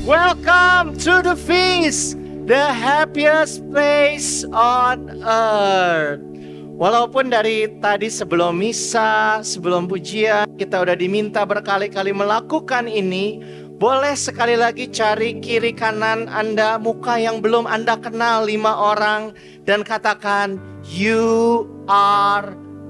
Welcome to the feast, the happiest place on earth. Walaupun dari tadi sebelum misa, sebelum pujian, kita udah diminta berkali-kali melakukan ini, boleh sekali lagi cari kiri kanan Anda, muka yang belum Anda kenal 5 orang, dan katakan, "You are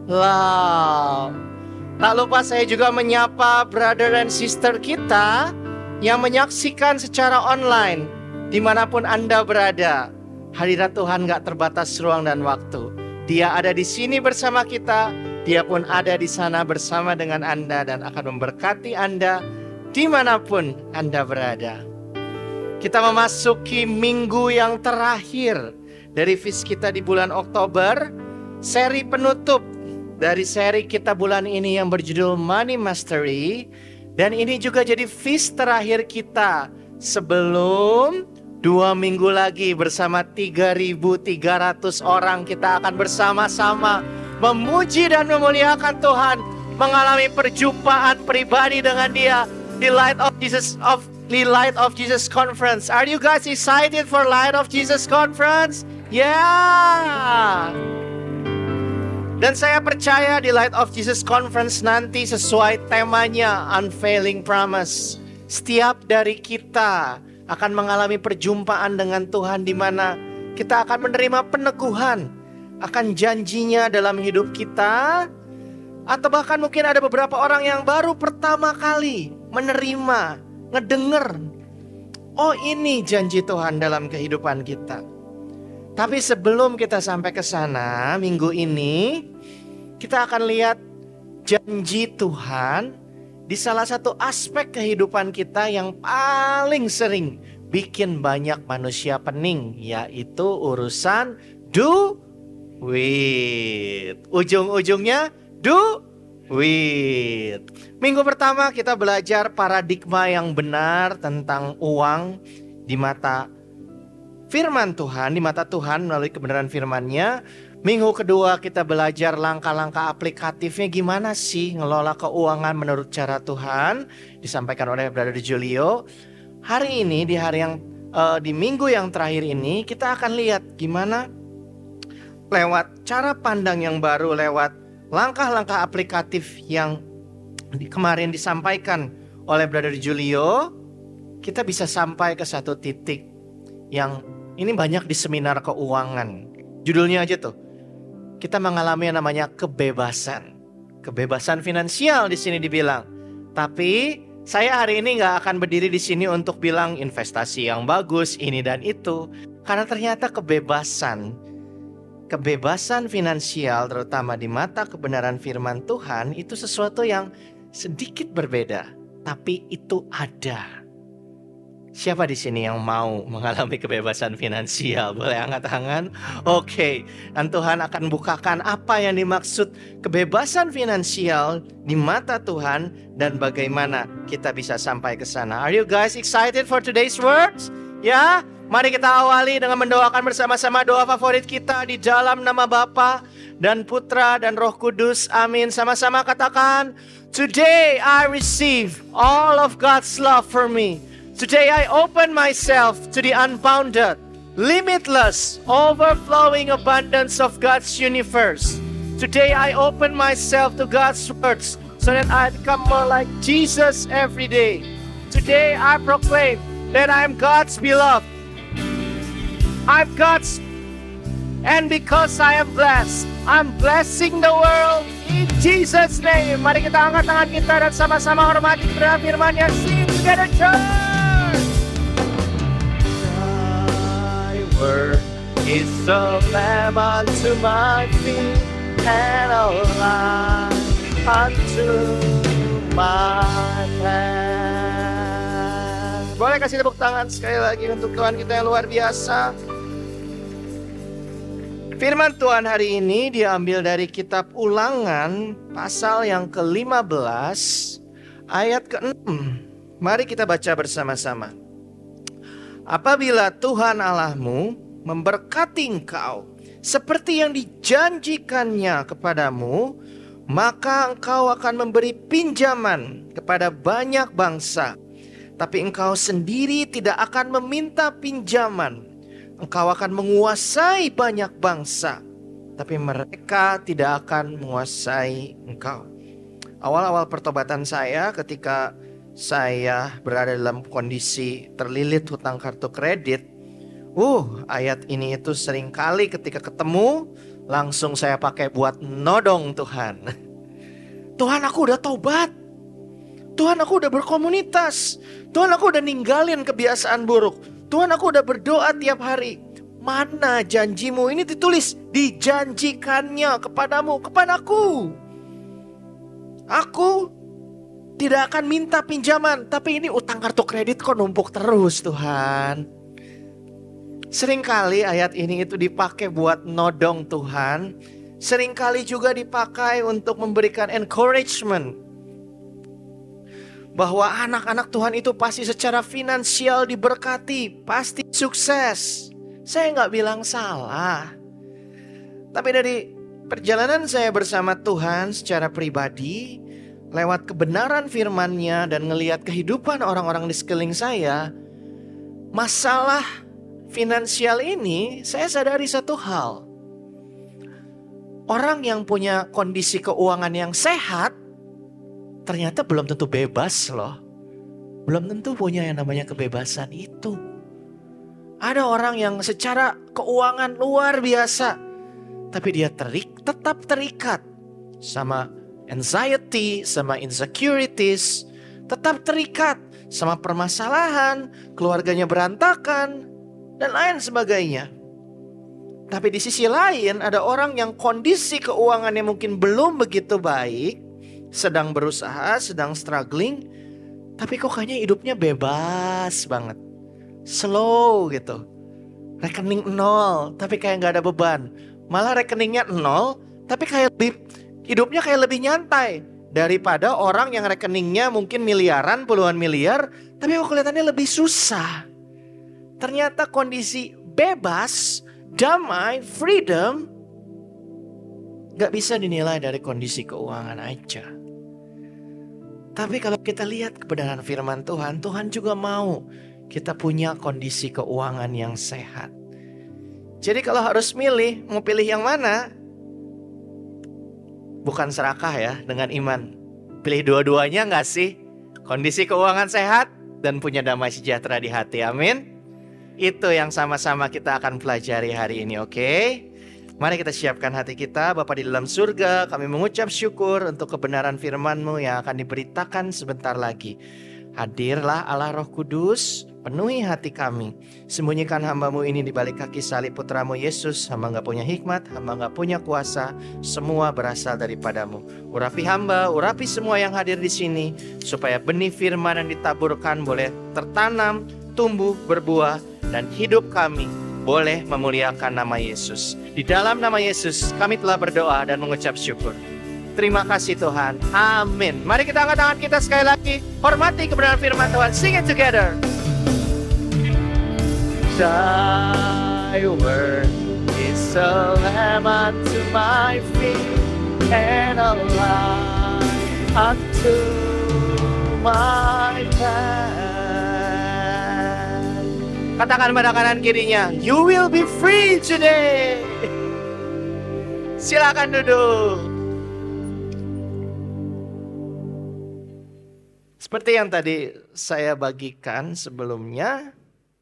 love." Tak lupa saya juga menyapa brother and sister kita yang menyaksikan secara online, dimanapun Anda berada. Hadirat Tuhan gak terbatas ruang dan waktu. Dia ada di sini bersama kita, Dia pun ada di sana bersama dengan Anda dan akan memberkati Anda dimanapun Anda berada. Kita memasuki minggu yang terakhir dari feast kita di bulan Oktober, seri penutup dari seri kita bulan ini yang berjudul Money Mastery. Dan ini juga jadi feast terakhir kita sebelum 2 minggu lagi bersama 3.300 orang kita akan bersama-sama memuji dan memuliakan Tuhan, mengalami perjumpaan pribadi dengan Dia di Light of Jesus Conference. Are you guys excited for Light of Jesus Conference? Yeah. Dan saya percaya di Light of Jesus Conference nanti sesuai temanya Unfailing Promise, setiap dari kita akan mengalami perjumpaan dengan Tuhan di mana kita akan menerima peneguhan akan janjinya dalam hidup kita. Atau bahkan mungkin ada beberapa orang yang baru pertama kali menerima, ngedenger, oh ini janji Tuhan dalam kehidupan kita. Tapi sebelum kita sampai ke sana, minggu ini kita akan lihat janji Tuhan di salah satu aspek kehidupan kita yang paling sering bikin banyak manusia pening, yaitu urusan duit. Ujung-ujungnya duit. Minggu pertama kita belajar paradigma yang benar tentang uang di mata firman Tuhan, di mata Tuhan melalui kebenaran firman-Nya. Minggu kedua kita belajar langkah-langkah aplikatifnya gimana sih ngelola keuangan menurut cara Tuhan, disampaikan oleh Brother Julio. Hari ini di minggu yang terakhir ini kita akan lihat gimana lewat cara pandang yang baru, lewat langkah-langkah aplikatif yang kemarin disampaikan oleh Brother Julio, kita bisa sampai ke satu titik yang ini banyak di seminar keuangan. Judulnya aja tuh, kita mengalami yang namanya kebebasan. Kebebasan finansial di sini dibilang. Tapi saya hari ini nggak akan berdiri di sini untuk bilang investasi yang bagus ini dan itu, karena ternyata kebebasan finansial terutama di mata kebenaran firman Tuhan itu sesuatu yang sedikit berbeda, tapi itu ada. Siapa di sini yang mau mengalami kebebasan finansial? Boleh angkat tangan? Oke. Dan Tuhan akan bukakan apa yang dimaksud kebebasan finansial di mata Tuhan dan bagaimana kita bisa sampai ke sana. Are you guys excited for today's words? Ya, mari kita awali dengan mendoakan bersama-sama doa favorit kita di dalam nama Bapa dan Putra dan Roh Kudus. Amin. Sama-sama katakan, "Today I receive all of God's love for me. Today I open myself to the unbounded, limitless, overflowing abundance of God's universe. Today I open myself to God's words so that I become more like Jesus every day. Today I proclaim that I am God's beloved. I'm God's, and because I am blessed, I'm blessing the world in Jesus' name." Mari kita angkat tangan kita dan sama-sama hormati kebenaran firman-Nya. Sing together, church. Word is a lamp unto my feet and a light unto my path. Boleh kasih tepuk tangan sekali lagi untuk Tuhan kita yang luar biasa. Firman Tuhan hari ini diambil dari kitab Ulangan pasal yang ke-15 ayat ke-6. Mari kita baca bersama-sama. "Apabila Tuhan Allahmu memberkati engkau seperti yang dijanjikannya kepadamu, maka engkau akan memberi pinjaman kepada banyak bangsa, Tapi engkau sendiri tidak akan meminta pinjaman. Engkau akan menguasai banyak bangsa, tapi mereka tidak akan menguasai engkau. Awal-awal pertobatan saya ketika saya berada dalam kondisi terlilit hutang kartu kredit. Ayat ini itu sering kali ketika ketemu langsung saya pakai buat nodong Tuhan. Tuhan, aku udah tobat. Tuhan, aku udah berkomunitas. Tuhan, aku udah ninggalin kebiasaan buruk. Tuhan, aku udah berdoa tiap hari. Mana janjimu? Ini ditulis, dijanjikannya kepadamu, kepadaku. Aku tidak akan minta pinjaman, tapi ini utang kartu kredit kok numpuk terus Tuhan. Seringkali ayat ini itu dipakai buat nodong Tuhan. Seringkali juga dipakai untuk memberikan encouragement. Bahwa anak-anak Tuhan itu pasti secara finansial diberkati, pasti sukses. Saya nggak bilang salah. Tapi dari perjalanan saya bersama Tuhan secara pribadi, lewat kebenaran firman-Nya dan ngelihat kehidupan orang-orang di sekeliling saya, masalah finansial ini saya sadari satu hal. Orang yang punya kondisi keuangan yang sehat ternyata belum tentu bebas loh. Belum tentu punya yang namanya kebebasan itu. Ada orang yang secara keuangan luar biasa, tapi dia tetap terikat sama anxiety, sama insecurities. Tetap terikat sama permasalahan, keluarganya berantakan, dan lain sebagainya. Tapi di sisi lain ada orang yang kondisi keuangannya mungkin belum begitu baik, sedang berusaha, sedang struggling, tapi kok kayaknya hidupnya bebas banget. Slow gitu. Rekening 0, tapi kayak gak ada beban. Malah rekeningnya 0, tapi kayak hidupnya kayak lebih nyantai daripada orang yang rekeningnya mungkin miliaran, puluhan miliar, tapi kok kelihatannya lebih susah. Ternyata kondisi bebas, damai, freedom gak bisa dinilai dari kondisi keuangan aja. Tapi kalau kita lihat kebenaran firman Tuhan, Tuhan juga mau kita punya kondisi keuangan yang sehat. Jadi kalau harus milih, mau pilih yang mana? Bukan serakah ya dengan iman. Pilih dua-duanya gak sih? Kondisi keuangan sehat dan punya damai sejahtera di hati, amin. Itu yang sama-sama kita akan pelajari hari ini, oke? Mari kita siapkan hati kita. Bapa di dalam surga, kami mengucap syukur untuk kebenaran firman-Mu yang akan diberitakan sebentar lagi. Hadirlah Allah Roh Kudus, penuhi hati kami. Sembunyikan hamba-Mu ini di balik kaki salib putra-Mu Yesus. Hamba gak punya hikmat, hamba gak punya kuasa, semua berasal daripada-Mu. Urapi hamba, urapi semua yang hadir di sini, supaya benih firman yang ditaburkan boleh tertanam, tumbuh, berbuah, dan hidup kami boleh memuliakan nama Yesus. Di dalam nama Yesus kami telah berdoa dan mengucap syukur. Terima kasih Tuhan. Amin. Mari kita angkat tangan kita sekali lagi. Hormati kebenaran firman Tuhan. Sing it together. Thy word is a lamp unto my feet and a light unto my path. Katakan pada kanan kirinya, you will be free today. Silakan duduk. Seperti yang tadi saya bagikan sebelumnya,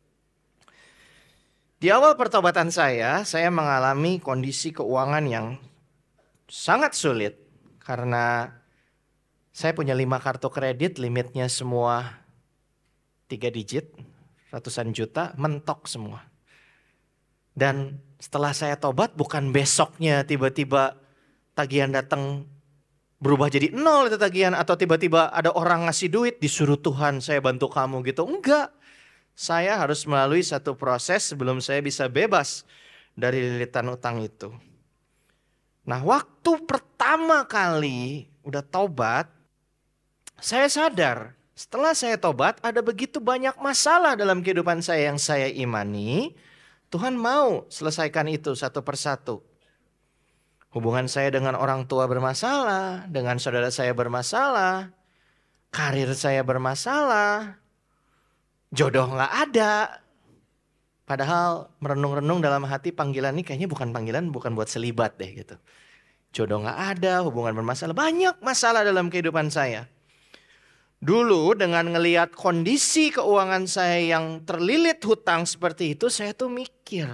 di awal pertobatan saya mengalami kondisi keuangan yang sangat sulit. Karena saya punya 5 kartu kredit, limitnya semua 3 digit. Ratusan juta, mentok semua. Dan setelah saya tobat, bukan besoknya tiba-tiba tagihan datang berubah jadi 0 itu tagihan. Atau tiba-tiba ada orang ngasih duit, disuruh Tuhan saya bantu kamu gitu. Enggak. Saya harus melalui satu proses sebelum saya bisa bebas dari lilitan utang itu. Nah, waktu pertama kali udah tobat, saya sadar. Setelah saya tobat, ada begitu banyak masalah dalam kehidupan saya yang saya imani. Tuhan mau selesaikan itu satu persatu. Hubungan saya dengan orang tua bermasalah, dengan saudara saya bermasalah, karir saya bermasalah, Jodoh nggak ada. Padahal merenung-renung dalam hati panggilan ini kayaknya bukan buat selibat deh gitu. Jodoh nggak ada, hubungan bermasalah. Banyak masalah dalam kehidupan saya. Dulu dengan ngelihat kondisi keuangan saya yang terlilit hutang seperti itu, saya tuh mikir.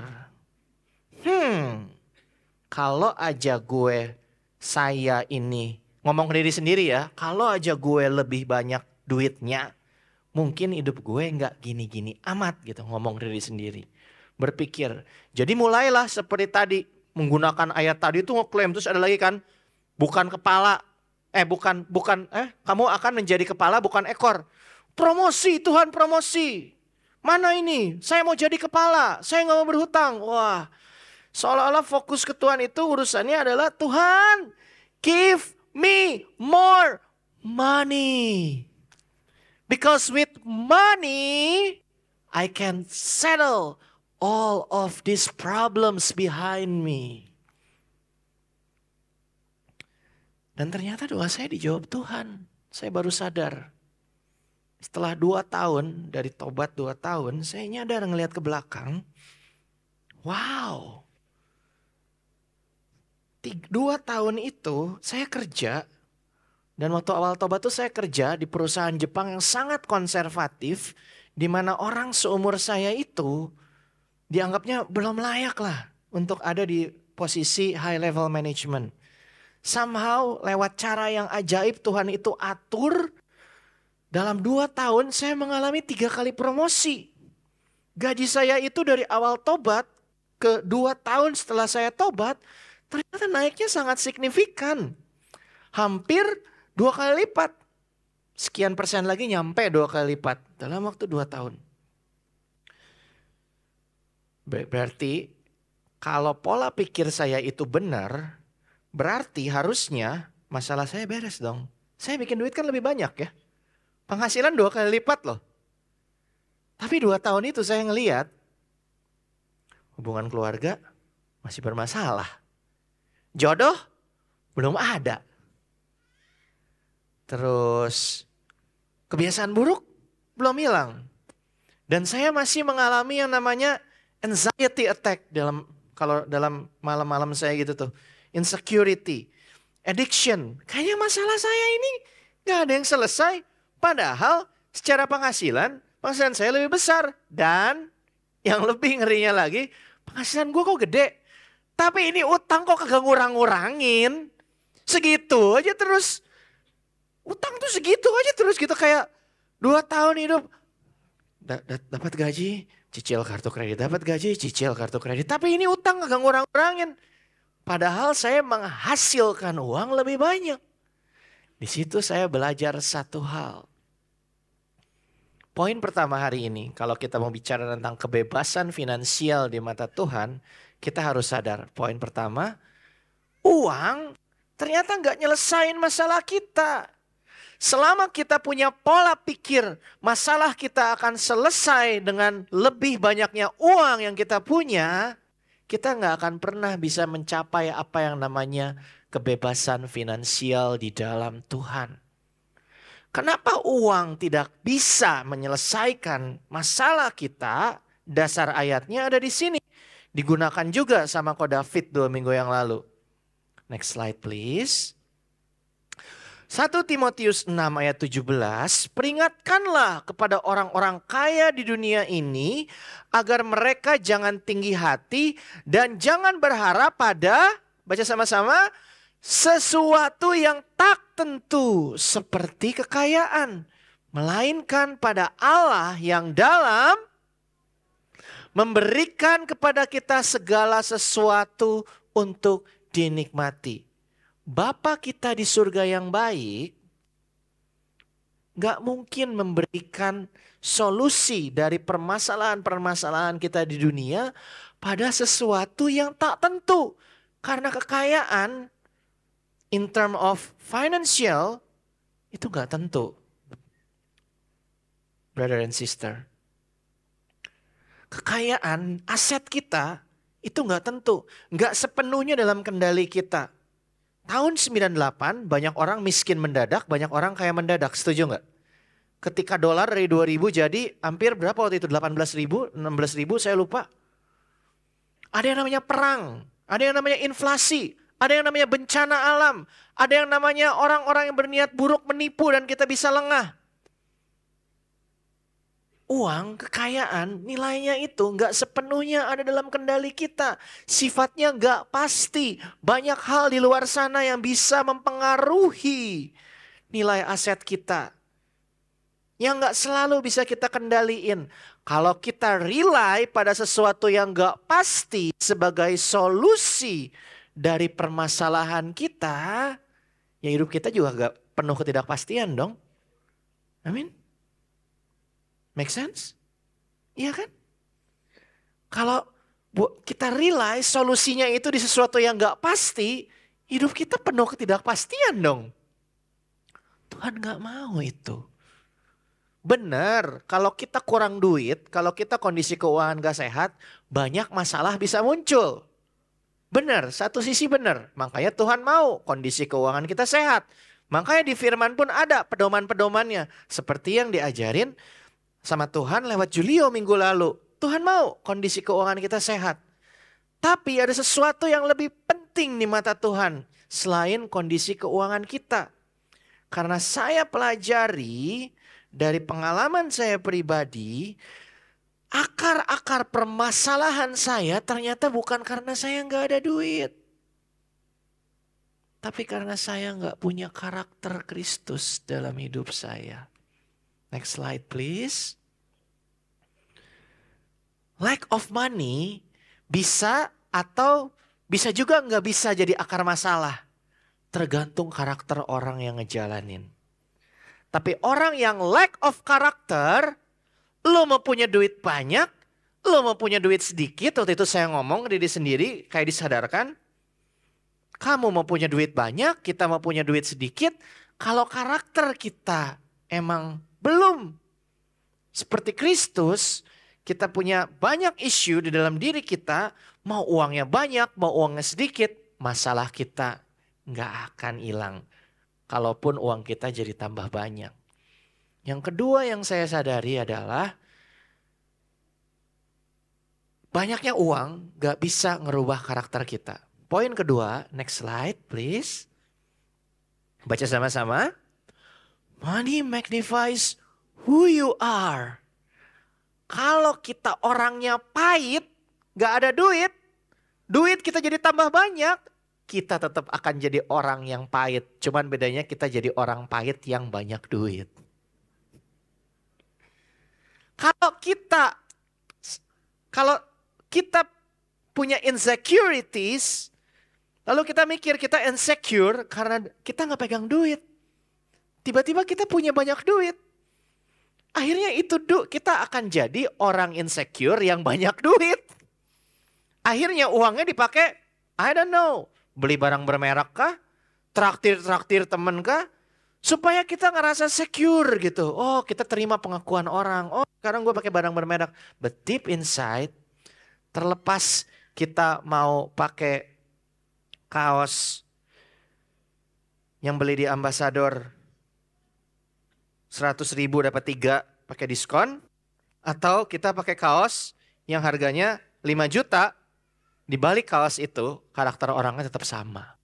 Kalau aja saya ini, ngomong ke diri sendiri ya. Kalau aja gue lebih banyak duitnya, mungkin hidup gue nggak gini-gini amat gitu, ngomong diri sendiri. Berpikir. Jadi mulailah seperti tadi. Menggunakan ayat tadi itu ngeklaim. Terus ada lagi kan. Bukan kepala. Kamu akan menjadi kepala bukan ekor. Promosi Tuhan, promosi. Mana ini? Saya mau jadi kepala. Saya nggak mau berhutang. Wah. Seolah-olah fokus ke Tuhan itu urusannya adalah Tuhan. Give me more money. Because with money, I can settle all of these problems behind me. Dan ternyata doa saya dijawab Tuhan. Saya baru sadar. Setelah 2 tahun, dari tobat 2 tahun, saya nyadar ngelihat ke belakang. Wow. 2 tahun itu saya kerja. Dan waktu awal tobat tuh saya kerja di perusahaan Jepang yang sangat konservatif. Di mana orang seumur saya itu dianggapnya belum layak lah untuk ada di posisi high level management. Somehow lewat cara yang ajaib Tuhan itu atur. Dalam 2 tahun saya mengalami 3 kali promosi. Gaji saya itu dari awal tobat ke 2 tahun setelah saya tobat. Ternyata naiknya sangat signifikan. Hampir 2 kali lipat. Sekian persen lagi nyampe 2 kali lipat dalam waktu 2 tahun. Berarti kalau pola pikir saya itu benar, berarti harusnya masalah saya beres dong. Saya bikin duit kan lebih banyak ya. Penghasilan 2 kali lipat loh. Tapi 2 tahun itu saya ngelihat hubungan keluarga masih bermasalah. Jodoh belum ada. Terus kebiasaan buruk belum hilang. Dan saya masih mengalami yang namanya anxiety attack kalau dalam malam-malam saya gitu tuh. Insecurity, addiction. Kayaknya masalah saya ini gak ada yang selesai. Padahal secara penghasilan saya lebih besar. Dan yang lebih ngerinya lagi, penghasilan gue kok gede. Tapi ini utang kok kagak ngurang-ngurangin. Segitu aja terus. Utang tuh segitu aja terus gitu kayak 2 tahun hidup. Dapat gaji, cicil kartu kredit. Dapat gaji, cicil kartu kredit. Tapi ini utang kagak ngurang-ngurangin. Padahal saya menghasilkan uang lebih banyak. Di situ saya belajar satu hal. Poin pertama hari ini, kalau kita mau bicara tentang kebebasan finansial di mata Tuhan, kita harus sadar. Poin pertama, uang ternyata nggak nyelesain masalah kita. Selama kita punya pola pikir masalah kita akan selesai dengan lebih banyaknya uang yang kita punya, kita nggak akan pernah bisa mencapai apa yang namanya kebebasan finansial di dalam Tuhan. Kenapa uang tidak bisa menyelesaikan masalah kita? Dasar ayatnya ada di sini. Digunakan juga sama Ko David 2 minggu yang lalu. Next slide please. 1 Timotius 6 ayat 17, peringatkanlah kepada orang-orang kaya di dunia ini agar mereka jangan tinggi hati dan jangan berharap pada, baca sama-sama, sesuatu yang tak tentu seperti kekayaan, melainkan pada Allah yang dalam memberikan kepada kita segala sesuatu untuk dinikmati. Bapa kita di surga yang baik gak mungkin memberikan solusi dari permasalahan-permasalahan kita di dunia pada sesuatu yang tak tentu. Karena kekayaan in term of financial itu gak tentu. Brother and sister. Kekayaan, aset kita itu gak tentu. Gak sepenuhnya dalam kendali kita. Tahun 98 banyak orang miskin mendadak, banyak orang kaya mendadak. Setuju nggak? Ketika dolar dari 2.000 jadi hampir berapa waktu itu? 18.000, 16.000 saya lupa. Ada yang namanya perang, ada yang namanya inflasi, ada yang namanya bencana alam, ada yang namanya orang-orang yang berniat buruk menipu dan kita bisa lengah. Uang, kekayaan, nilainya itu nggak sepenuhnya ada dalam kendali kita. Sifatnya nggak pasti. Banyak hal di luar sana yang bisa mempengaruhi nilai aset kita. Yang nggak selalu bisa kita kendaliin. Kalau kita rely pada sesuatu yang nggak pasti sebagai solusi dari permasalahan kita, ya hidup kita juga nggak penuh ketidakpastian dong. Amin. Make sense? Iya kan? Kalau kita realize solusinya itu di sesuatu yang gak pasti, hidup kita penuh ketidakpastian dong. Tuhan gak mau itu. Benar, kalau kita kurang duit, kalau kita kondisi keuangan gak sehat, banyak masalah bisa muncul. Benar, satu sisi benar. Makanya Tuhan mau kondisi keuangan kita sehat. Makanya di firman pun ada pedoman-pedomannya. Seperti yang diajarin sama Tuhan lewat Julio minggu lalu. Tuhan mau kondisi keuangan kita sehat. Tapi ada sesuatu yang lebih penting di mata Tuhan selain kondisi keuangan kita. Karena saya pelajari dari pengalaman saya pribadi, akar-akar permasalahan saya ternyata bukan karena saya nggak ada duit. Tapi karena saya nggak punya karakter Kristus dalam hidup saya. Next slide please. Lack of money bisa atau bisa juga nggak bisa jadi akar masalah. Tergantung karakter orang yang ngejalanin. Tapi orang yang lack of karakter, lo mau punya duit banyak, lo mau punya duit sedikit. Waktu itu saya ngomong ke diri sendiri kayak disadarkan. Kamu mau punya duit banyak, kita mau punya duit sedikit. Kalau karakter kita emang belum seperti Kristus, kita punya banyak isu di dalam diri kita, mau uangnya banyak, mau uangnya sedikit, masalah kita nggak akan hilang. Kalaupun uang kita jadi tambah banyak. Yang kedua yang saya sadari adalah, banyaknya uang nggak bisa ngerubah karakter kita. Poin kedua, next slide please. Baca sama-sama. Money magnifies who you are. Kalau kita orangnya pahit, gak ada duit, duit kita jadi tambah banyak, kita tetap akan jadi orang yang pahit. Cuman bedanya kita jadi orang pahit yang banyak duit. Kalau kita punya insecurities, lalu kita mikir kita insecure karena kita gak pegang duit. Tiba-tiba kita punya banyak duit. Akhirnya itu kita akan jadi orang insecure yang banyak duit. Akhirnya uangnya dipakai, I don't know, beli barang bermerek kah? Traktir temen kah? Supaya kita ngerasa secure gitu. Oh, kita terima pengakuan orang. Oh, sekarang gue pakai barang bermerek. But deep inside, terlepas kita mau pakai kaos yang beli di Ambassador 100.000 dapat 3 pakai diskon, atau kita pakai kaos yang harganya 5 juta, di balik kaos itu karakter orangnya tetap sama.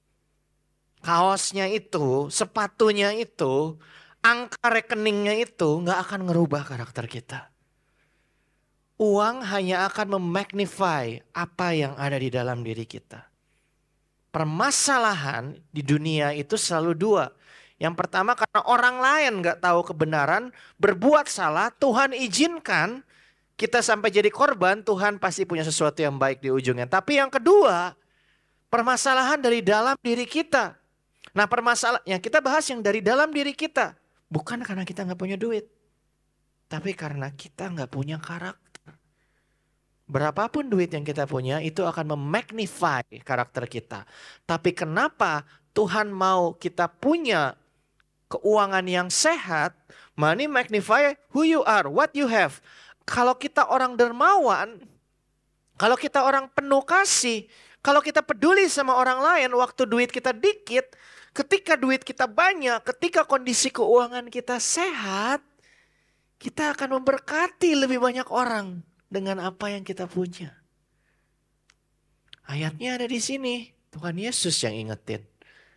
Kaosnya itu, sepatunya itu, angka rekeningnya itu nggak akan ngerubah karakter kita. Uang hanya akan memagnify apa yang ada di dalam diri kita. Permasalahan di dunia itu selalu dua. Yang pertama karena orang lain gak tahu kebenaran, berbuat salah, Tuhan izinkan kita sampai jadi korban, Tuhan pasti punya sesuatu yang baik di ujungnya. Tapi yang kedua, permasalahan dari dalam diri kita. Nah permasalahan yang kita bahas yang dari dalam diri kita. Bukan karena kita gak punya duit. Tapi karena kita gak punya karakter. Berapapun duit yang kita punya itu akan memagnify karakter kita. Tapi kenapa Tuhan mau kita punya keuangan yang sehat? Money magnify who you are, what you have. Kalau kita orang dermawan, kalau kita orang penuh kasih, kalau kita peduli sama orang lain waktu duit kita dikit, ketika duit kita banyak, ketika kondisi keuangan kita sehat, kita akan memberkati lebih banyak orang dengan apa yang kita punya. Ayatnya ada di sini. Tuhan Yesus yang ingetin.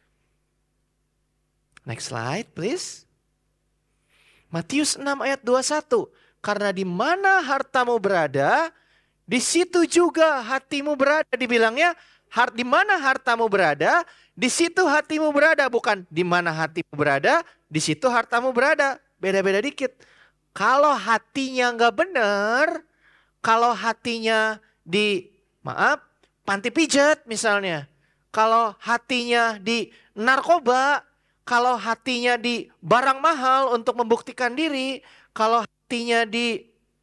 Next slide please. Matius 6 ayat 21. Karena di mana hartamu berada, di situ juga hatimu berada. Dibilangnya, di mana hartamu berada, di situ hatimu berada. Bukan di mana hatimu berada, di situ hartamu berada. Beda-beda dikit. Kalau hatinya nggak benar, kalau hatinya di, panti pijat misalnya. Kalau hatinya di narkoba, kalau hatinya di barang mahal untuk membuktikan diri, kalau hatinya di,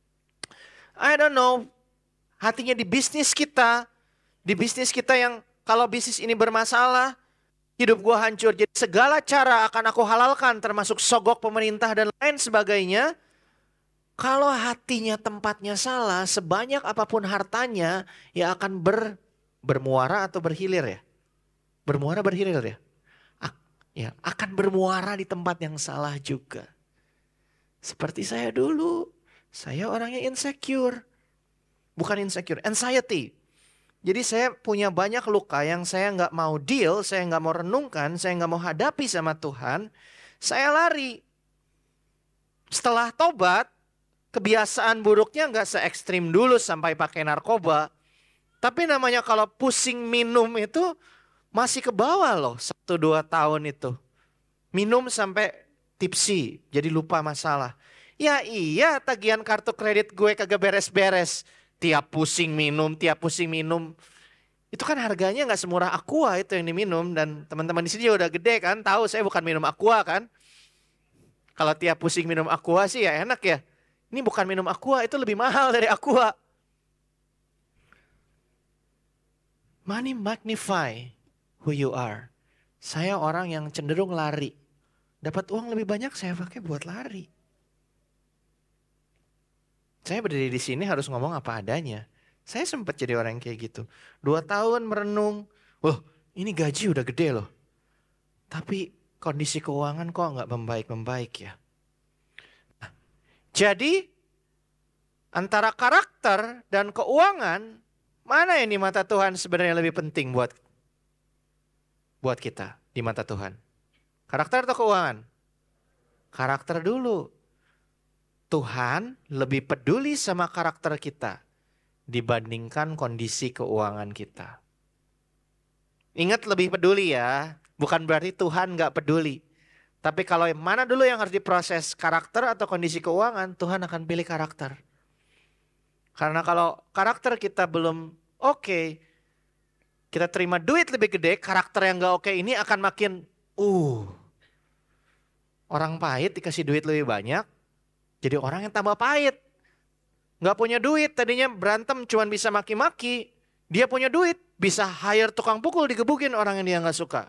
hatinya di bisnis kita yang kalau bisnis ini bermasalah, hidup gua hancur. Jadi segala cara akan aku halalkan termasuk sogok pemerintah dan lain sebagainya. Kalau hatinya tempatnya salah, sebanyak apapun hartanya ya akan bermuara atau berhilir ya. Bermuara berhilir ya. Ya, akan bermuara di tempat yang salah juga. Seperti saya dulu, saya orangnya insecure. Bukan insecure, anxiety. Jadi saya punya banyak luka yang saya nggak mau deal, saya nggak mau renungkan, saya nggak mau hadapi sama Tuhan. Saya lari. Setelah tobat, kebiasaan buruknya nggak se-ekstrim dulu sampai pakai narkoba. Tapi namanya kalau pusing minum itu masih ke bawah loh 1-2 tahun itu. Minum sampai tipsi, jadi lupa masalah. Ya iya, tagihan kartu kredit gue kagak beres-beres. Tiap pusing minum. Itu kan harganya nggak semurah Aqua itu yang diminum. Dan teman-teman di sini udah gede kan, tahu saya bukan minum Aqua kan. Kalau tiap pusing minum Aqua sih ya enak ya. Ini bukan minum Aqua, itu lebih mahal dari Aqua. Money magnify who you are. Saya orang yang cenderung lari. Dapat uang lebih banyak saya pakai buat lari. Saya berdiri di sini harus ngomong apa adanya. Saya sempat jadi orang yang kayak gitu. 2 tahun merenung. Wah, ini gaji udah gede loh. Tapi kondisi keuangan kok nggak membaik-membaik ya. Jadi antara karakter dan keuangan, mana yang di mata Tuhan sebenarnya lebih penting buat kita di mata Tuhan? Karakter atau keuangan? Karakter dulu. Tuhan lebih peduli sama karakter kita dibandingkan kondisi keuangan kita. Ingat lebih peduli ya, bukan berarti Tuhan gak peduli. Tapi kalau mana dulu yang harus diproses, karakter atau kondisi keuangan, Tuhan akan pilih karakter. Karena kalau karakter kita belum oke, kita terima duit lebih gede, karakter yang gak oke ini akan makin, orang pahit dikasih duit lebih banyak, jadi orang yang tambah pahit. Gak punya duit, tadinya berantem cuman bisa maki-maki, dia punya duit, bisa hire tukang pukul, digebukin orang yang dia gak suka.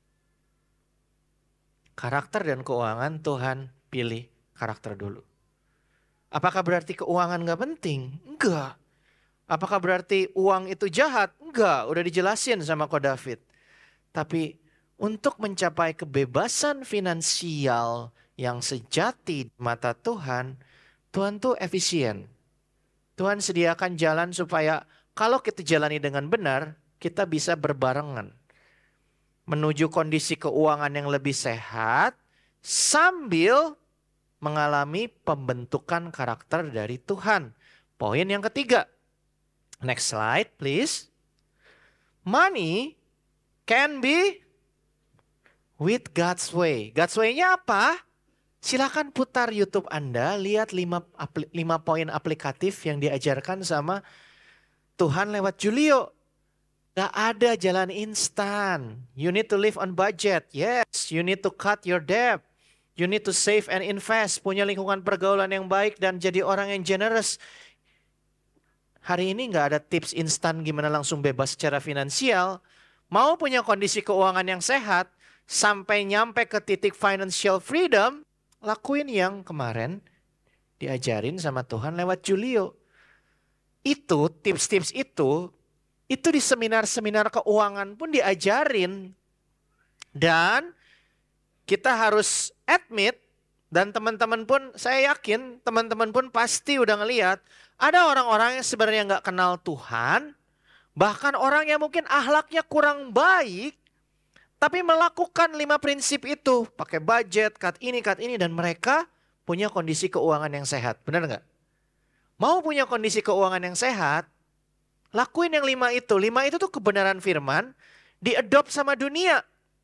Karakter dan keuangan Tuhan pilih karakter dulu. Apakah berarti keuangan gak penting? Enggak. Apakah berarti uang itu jahat? Enggak, udah dijelasin sama Ko David. Tapi untuk mencapai kebebasan finansial yang sejati di mata Tuhan, Tuhan tuh efisien. Tuhan sediakan jalan supaya kalau kita jalani dengan benar, kita bisa berbarengan. Menuju kondisi keuangan yang lebih sehat sambil mengalami pembentukan karakter dari Tuhan. Poin yang ketiga. Next slide please. Money can be with God's way. God's way-nya apa? Silakan putar YouTube Anda, lihat 5 poin aplikatif yang diajarkan sama Tuhan lewat Julio. Gak ada jalan instan. You need to live on budget. Yes, you need to cut your debt. You need to save and invest. Punya lingkungan pergaulan yang baik dan jadi orang yang generous. Hari ini gak ada tips instan gimana langsung bebas secara finansial. Mau punya kondisi keuangan yang sehat, sampai nyampe ke titik financial freedom, lakuin yang kemarin diajarin sama Tuhan lewat Julio. Itu, tips-tips itu di seminar-seminar keuangan pun diajarin. Dan kita harus admit Dan teman-teman pun, saya yakin teman-teman pun pasti udah ngeliat, ada orang-orang yang sebenarnya nggak kenal Tuhan, bahkan orang yang mungkin akhlaknya kurang baik, tapi melakukan 5 prinsip itu, pakai budget, cut ini, dan mereka punya kondisi keuangan yang sehat. Benar nggak? Mau punya kondisi keuangan yang sehat, lakuin yang 5 itu. 5 itu tuh kebenaran firman, diadopt sama dunia.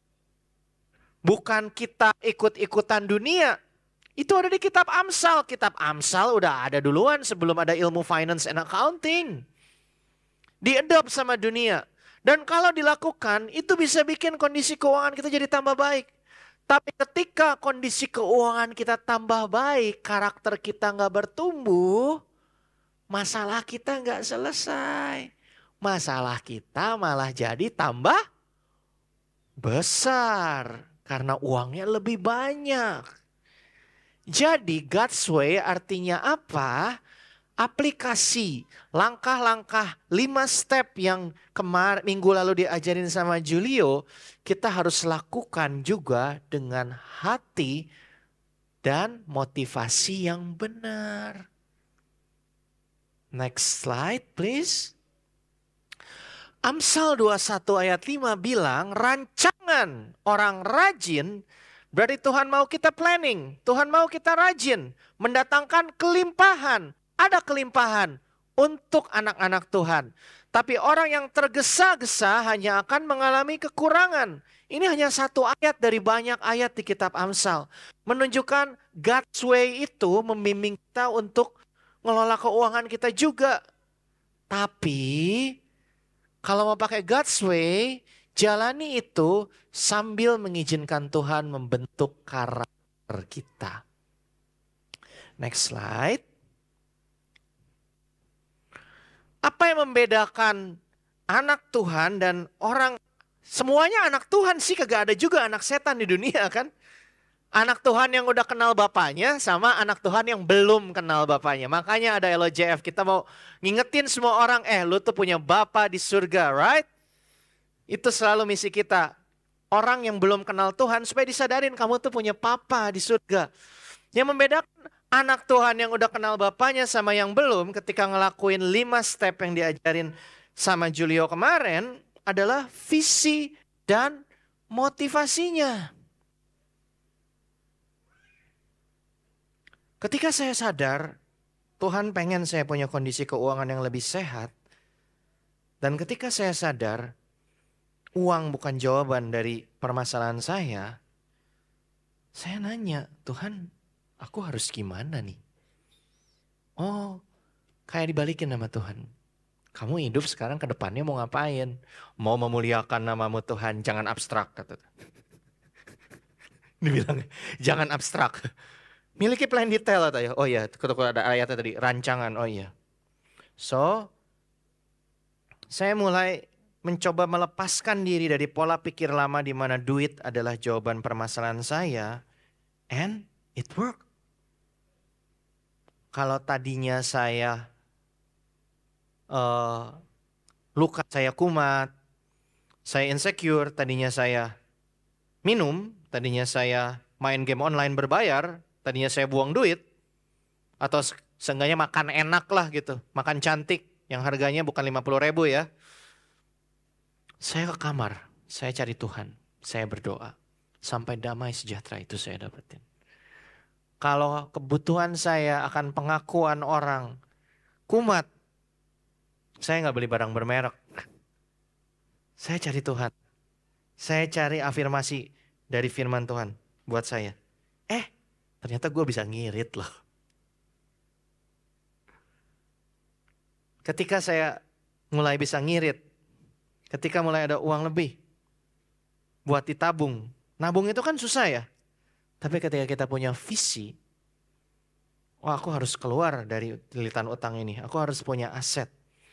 Bukan kita ikut-ikutan dunia. Itu ada di kitab Amsal. Kitab Amsal udah ada duluan sebelum ada ilmu finance and accounting. Diadopt sama dunia. Dan kalau dilakukan, itu bisa bikin kondisi keuangan kita jadi tambah baik. Tapi ketika kondisi keuangan kita tambah baik, karakter kita nggak bertumbuh, masalah kita nggak selesai. Masalah kita malah jadi tambah besar. Karena uangnya lebih banyak. Jadi God's way artinya apa? Aplikasi, langkah-langkah 5 step yang minggu lalu diajarin sama Julio, kita harus lakukan juga dengan hati dan motivasi yang benar. Next slide please. Amsal 21 ayat 5 bilang, rancangan orang rajin, berarti Tuhan mau kita planning, Tuhan mau kita rajin, mendatangkan kelimpahan. Ada kelimpahan untuk anak-anak Tuhan. Tapi orang yang tergesa-gesa hanya akan mengalami kekurangan. Ini hanya 1 ayat dari banyak ayat di kitab Amsal. Menunjukkan God's way itu membimbing kita untuk ngelola keuangan kita juga. Tapi kalau mau pakai God's way, jalani itu sambil mengizinkan Tuhan membentuk karakter kita. Next slide. Apa yang membedakan anak Tuhan dan orang, semuanya anak Tuhan sih, kagak ada juga anak setan di dunia kan. Anak Tuhan yang udah kenal bapaknya sama anak Tuhan yang belum kenal bapaknya. Makanya ada LOJF, kita mau ngingetin semua orang, lu tuh punya bapa di surga, right? Itu selalu misi kita. Orang yang belum kenal Tuhan supaya disadarin kamu tuh punya papa di surga. Yang membedakan anak Tuhan yang udah kenal bapaknya sama yang belum ketika ngelakuin 5 step yang diajarin sama Julio kemarin adalah visi dan motivasinya. Ketika saya sadar Tuhan pengen saya punya kondisi keuangan yang lebih sehat, dan ketika saya sadar uang bukan jawaban dari permasalahan saya nanya, Tuhan, aku harus gimana nih? Oh, kayak dibalikin sama Tuhan. Kamu hidup sekarang ke depannya mau ngapain? Mau memuliakan namamu Tuhan, jangan abstrak, kata. Dibilang, jangan abstrak. Miliki plan detail atau ya? Oh iya, ada ayatnya tadi, rancangan, oh iya. So, saya mulai mencoba melepaskan diri dari pola pikir lama di mana duit adalah jawaban permasalahan saya. And it worked. Kalau tadinya saya luka, saya kumat, saya insecure, tadinya saya minum, tadinya saya main game online berbayar, tadinya saya buang duit, atau seenggaknya makan enak lah gitu, makan cantik yang harganya bukan 50.000 ya. Saya ke kamar, saya cari Tuhan, saya berdoa, sampai damai sejahtera itu saya dapetin. Kalau kebutuhan saya akan pengakuan orang, kumat, saya nggak beli barang bermerek. Saya cari Tuhan. Saya cari afirmasi dari firman Tuhan buat saya. Ternyata gue bisa ngirit loh. Ketika saya mulai bisa ngirit, ketika mulai ada uang lebih buat ditabung. Nabung itu kan susah ya. Tapi ketika kita punya visi, aku harus keluar dari lilitan utang ini. Aku harus punya aset.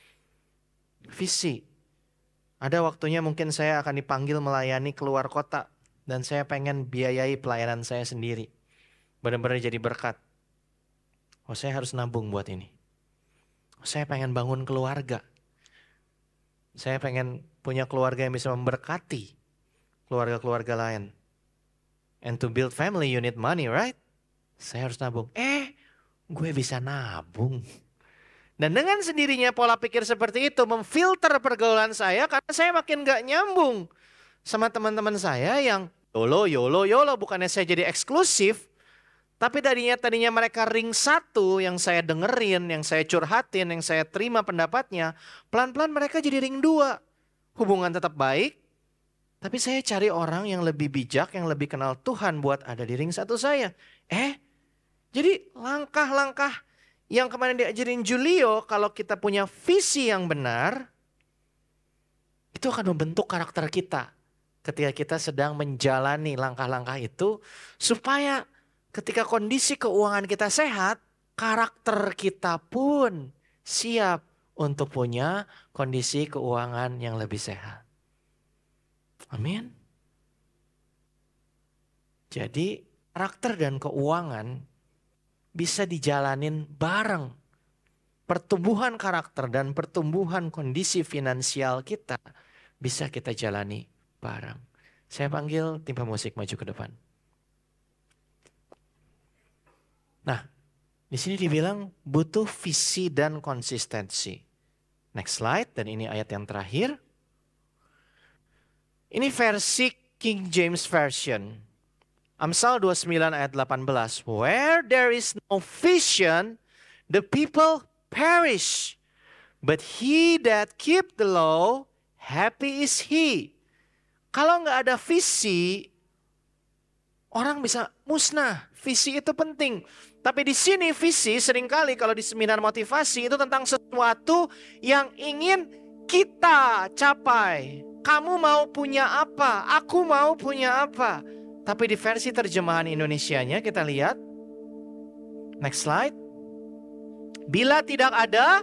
Visi. Ada waktunya mungkin saya akan dipanggil melayani keluar kota. Dan saya pengen biayai pelayanan saya sendiri. Benar-benar jadi berkat. Saya harus nabung buat ini. Saya pengen bangun keluarga. Saya pengen punya keluarga yang bisa memberkati keluarga-keluarga lain. And to build family you need money, right? Saya harus nabung. Gue bisa nabung. Dan dengan sendirinya pola pikir seperti itu memfilter pergaulan saya karena saya makin gak nyambung sama teman-teman saya yang YOLO, YOLO, YOLO. Bukannya saya jadi eksklusif, tapi tadinya mereka ring satu yang saya dengerin, yang saya curhatin, yang saya terima pendapatnya. Pelan-pelan mereka jadi ring dua. Hubungan tetap baik, tapi saya cari orang yang lebih bijak, yang lebih kenal Tuhan buat ada di ring satu saya. Jadi langkah-langkah yang kemarin diajarin Julio, kalau kita punya visi yang benar, itu akan membentuk karakter kita. Ketika kita sedang menjalani langkah-langkah itu, supaya ketika kondisi keuangan kita sehat, karakter kita pun siap untuk punya kondisi keuangan yang lebih sehat. Amin. Jadi karakter dan keuangan bisa dijalanin bareng. Pertumbuhan karakter dan pertumbuhan kondisi finansial kita bisa kita jalani bareng. Saya panggil tim pemusik maju ke depan. Nah, di sini dibilang butuh visi dan konsistensi. Next slide, dan ini ayat yang terakhir. Ini versi King James Version. Amsal 29 ayat 18. Where there is no vision, the people perish. But he that keep the law, happy is he. Kalau nggak ada visi, orang bisa musnah. Visi itu penting. Tapi di sini visi seringkali kalau di seminar motivasi itu tentang sesuatu yang ingin kita capai. Kamu mau punya apa? Aku mau punya apa? Tapi di versi terjemahan Indonesianya kita lihat. Next slide. Bila tidak ada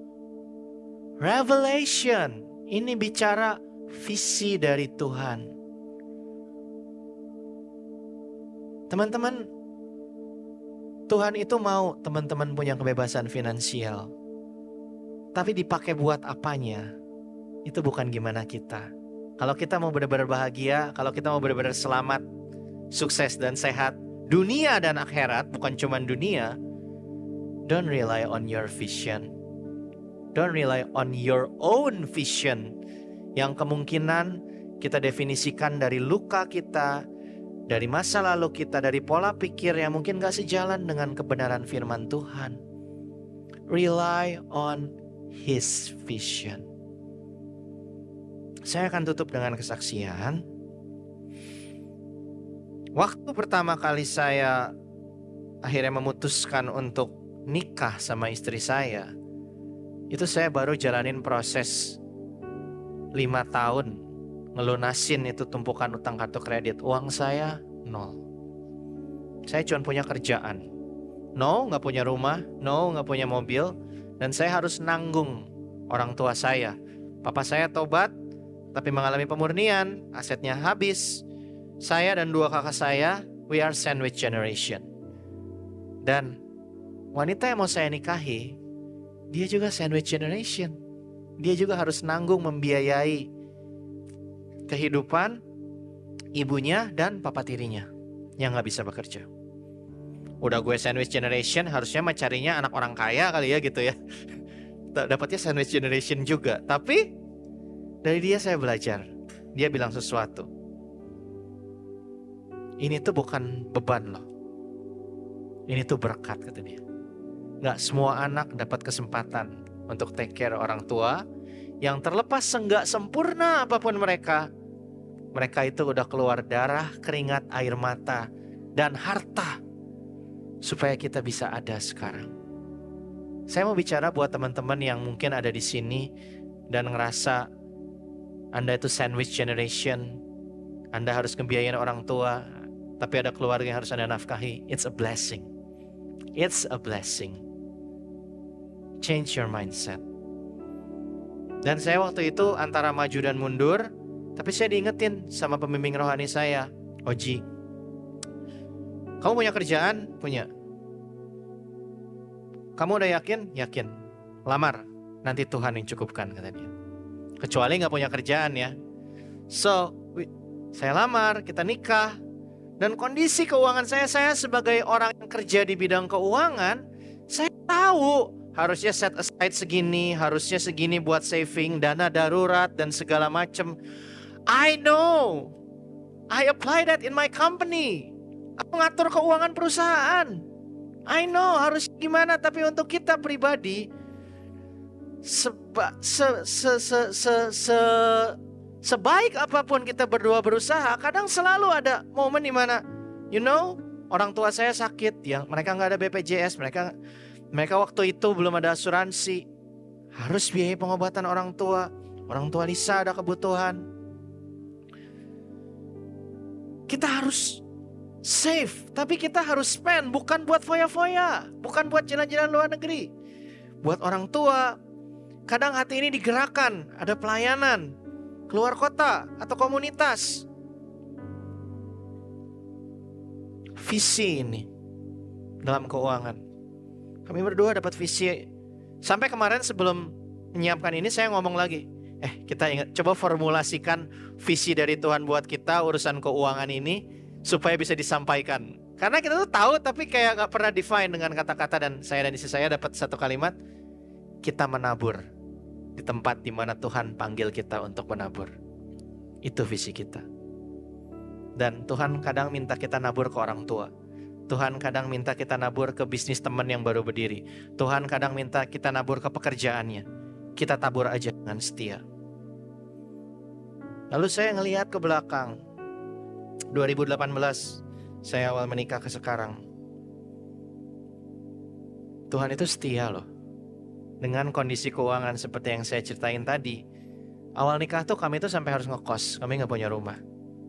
revelation. Ini bicara visi dari Tuhan. Teman-teman, Tuhan itu mau teman-teman punya kebebasan finansial. Tapi dipakai buat apanya? Itu bukan gimana kita. Kalau kita mau benar-benar bahagia, kalau kita mau benar-benar selamat, sukses dan sehat, dunia dan akhirat, bukan cuma dunia, don't rely on your vision. Don't rely on your own vision. Yang kemungkinan kita definisikan dari luka kita, dari masa lalu kita, dari pola pikir yang mungkin gak sejalan dengan kebenaran firman Tuhan. Rely on His vision. Saya akan tutup dengan kesaksian. Waktu pertama kali saya akhirnya memutuskan untuk nikah sama istri saya, itu saya baru jalanin proses 5 tahun ngelunasin itu tumpukan utang kartu kredit. Uang saya 0. Saya cuma punya kerjaan. Gak punya rumah. Gak punya mobil. Dan saya harus nanggung orang tua saya. Papa saya tobat, tapi mengalami pemurnian. Asetnya habis. Saya dan 2 kakak saya, we are sandwich generation. Dan wanita yang mau saya nikahi, dia juga sandwich generation. Dia juga harus nanggung membiayai kehidupan ibunya dan papa tirinya yang gak bisa bekerja. Udah gue sandwich generation, harusnya mencarinya anak orang kaya kali ya gitu ya. Dapatnya sandwich generation juga. Tapi dari dia saya belajar. Dia bilang sesuatu. Ini tuh bukan beban loh. Ini tuh berkat, kata dia. Gak semua anak dapat kesempatan untuk take care orang tua yang terlepas enggak sempurna apapun mereka. Mereka itu udah keluar darah, keringat, air mata, dan harta supaya kita bisa ada sekarang. Saya mau bicara buat teman-teman yang mungkin ada di sini dan ngerasa Anda itu sandwich generation. Anda harus ngebiayain orang tua, tapi ada keluarga yang harus Anda nafkahi. It's a blessing. It's a blessing. Change your mindset. Dan saya waktu itu antara maju dan mundur, tapi saya diingetin sama pembimbing rohani saya, Oji. Kamu punya kerjaan? Punya. Kamu udah yakin? Yakin. Lamar, nanti Tuhan yang cukupkan, kata dia. Kecuali gak punya kerjaan ya. So, saya lamar, kita nikah. Dan kondisi keuangan saya sebagai orang yang kerja di bidang keuangan, saya tahu harusnya set aside segini, harusnya segini buat saving, dana darurat dan segala macam. I know. I apply that in my company. Aku ngatur keuangan perusahaan. I know harus gimana, tapi untuk kita pribadi sebaik apapun kita berdua berusaha, kadang selalu ada momen di mana orang tua saya sakit, yang mereka nggak ada BPJS, mereka waktu itu belum ada asuransi, harus biaya pengobatan orang tua Lisa ada kebutuhan. Kita harus save, tapi kita harus spend, bukan buat foya-foya, bukan buat jalan-jalan luar negeri. Buat orang tua, kadang hati ini digerakkan, ada pelayanan keluar kota atau komunitas. Visi ini dalam keuangan, kami berdua dapat visi. Sampai kemarin sebelum menyiapkan ini saya ngomong lagi, kita ingat, coba formulasikan visi dari Tuhan buat kita urusan keuangan ini supaya bisa disampaikan. Karena kita tuh tahu tapi kayak gak pernah define dengan kata-kata. Dan saya dan istri saya dapat satu kalimat, kita menabur di tempat di mana Tuhan panggil kita untuk menabur. Itu visi kita. Dan Tuhan kadang minta kita nabur ke orang tua. Tuhan kadang minta kita nabur ke bisnis teman yang baru berdiri. Tuhan kadang minta kita nabur ke pekerjaannya. Kita tabur aja dengan setia. Lalu saya ngelihat ke belakang, 2018 saya awal menikah ke sekarang. Tuhan itu setia loh. Dengan kondisi keuangan seperti yang saya ceritain tadi, awal nikah tuh kami tuh sampai harus ngekos, kami gak punya rumah.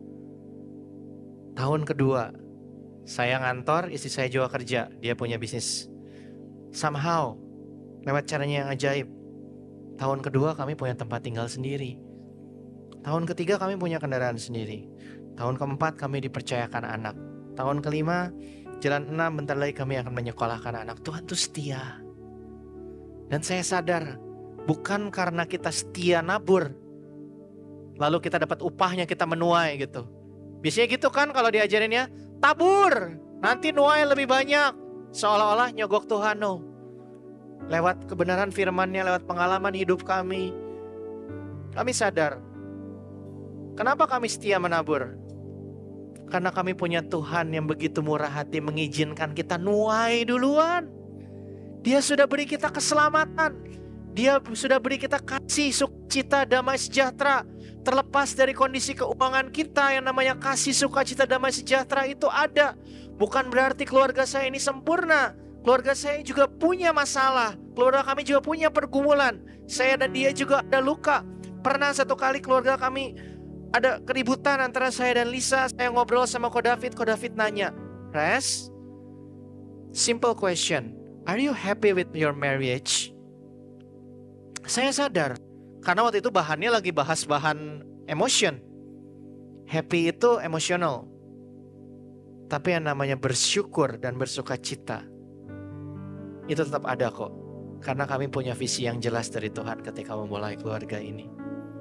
Tahun kedua saya ngantor, istri saya juga kerja, dia punya bisnis. Somehow lewat caranya yang ajaib, tahun kedua kami punya tempat tinggal sendiri. Tahun ketiga kami punya kendaraan sendiri. Tahun keempat kami dipercayakan anak. Tahun kelima, jalan 6 bentar lagi kami akan menyekolahkan anak. Tuhan tuh setia. Dan saya sadar, bukan karena kita setia nabur lalu kita dapat upahnya kita menuai gitu. Biasanya gitu kan kalau diajarinnya, tabur, nanti nuai lebih banyak. Seolah-olah nyogok Tuhan. No. Lewat kebenaran firman-Nya, lewat pengalaman hidup kami sadar, kenapa kami setia menabur? Karena kami punya Tuhan yang begitu murah hati mengizinkan kita nuai duluan. Dia sudah beri kita keselamatan. Dia sudah beri kita kasih, sukacita, damai sejahtera. Terlepas dari kondisi keuangan kita, yang namanya kasih, sukacita, damai sejahtera itu ada. Bukan berarti keluarga saya ini sempurna. Keluarga saya juga punya masalah. Keluarga kami juga punya pergumulan. Saya dan dia juga ada luka. Pernah satu kali keluarga kami ada keributan antara saya dan Lisa. Saya ngobrol sama Ko David nanya, Res, simple question, are you happy with your marriage? Saya sadar, karena waktu itu bahannya lagi bahas bahan emotion. Happy itu emosional, tapi yang namanya bersyukur dan bersukacita itu tetap ada kok. Karena kami punya visi yang jelas dari Tuhan ketika memulai keluarga ini.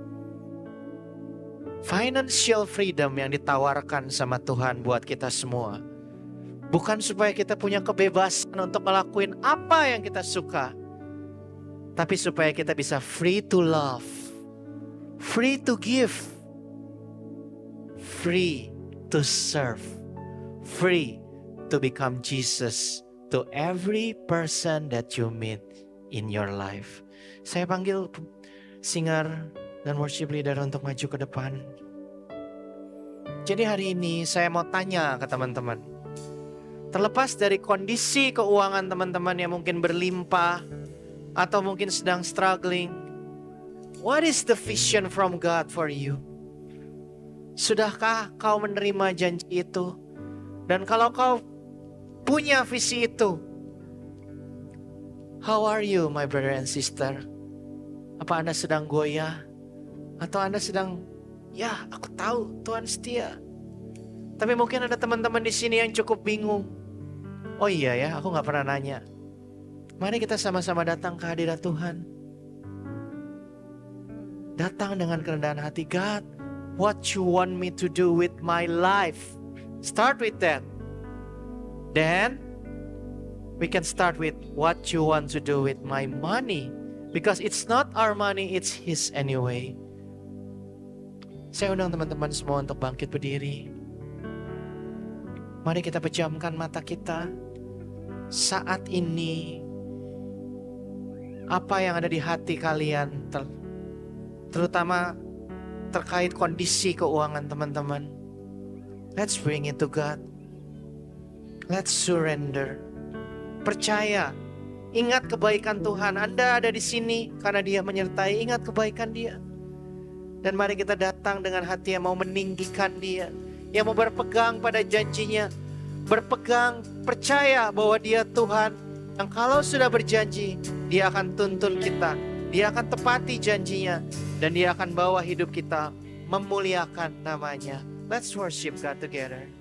Financial freedom yang ditawarkan sama Tuhan buat kita semua, bukan supaya kita punya kebebasan untuk ngelakuin apa yang kita suka, tapi supaya kita bisa free to love, free to give, free to serve, free to become Jesus to every person that you meet in your life. Saya panggil singer dan worship leader untuk maju ke depan. Jadi hari ini saya mau tanya ke teman-teman, terlepas dari kondisi keuangan teman-teman yang mungkin berlimpah atau mungkin sedang struggling, what is the vision from God for you? Sudahkah kau menerima janji itu? Dan kalau kau punya visi itu, how are you my brother and sister? Apa Anda sedang goyah? Atau Anda sedang, ya aku tahu Tuhan setia. Tapi mungkin ada teman-teman di sini yang cukup bingung. Oh iya ya, aku gak pernah nanya. Mari kita sama-sama datang ke hadirat Tuhan. Datang dengan kerendahan hati. God, what you want me to do with my life? Start with that. Then we can start with what you want to do with my money. Because it's not our money, it's His anyway. Saya undang teman-teman semua untuk bangkit berdiri. Mari kita pejamkan mata kita. Saat ini, apa yang ada di hati kalian, terutama terkait kondisi keuangan teman-teman. Let's bring it to God. Let's surrender. Percaya. Ingat kebaikan Tuhan. Anda ada di sini karena Dia menyertai. Ingat kebaikan Dia. Dan mari kita datang dengan hati yang mau meninggikan Dia, yang mau berpegang pada janjinya, berpegang, percaya bahwa Dia Tuhan yang kalau sudah berjanji, Dia akan tuntun kita, Dia akan tepati janjinya, dan Dia akan bawa hidup kita memuliakan namanya. Let's worship God together.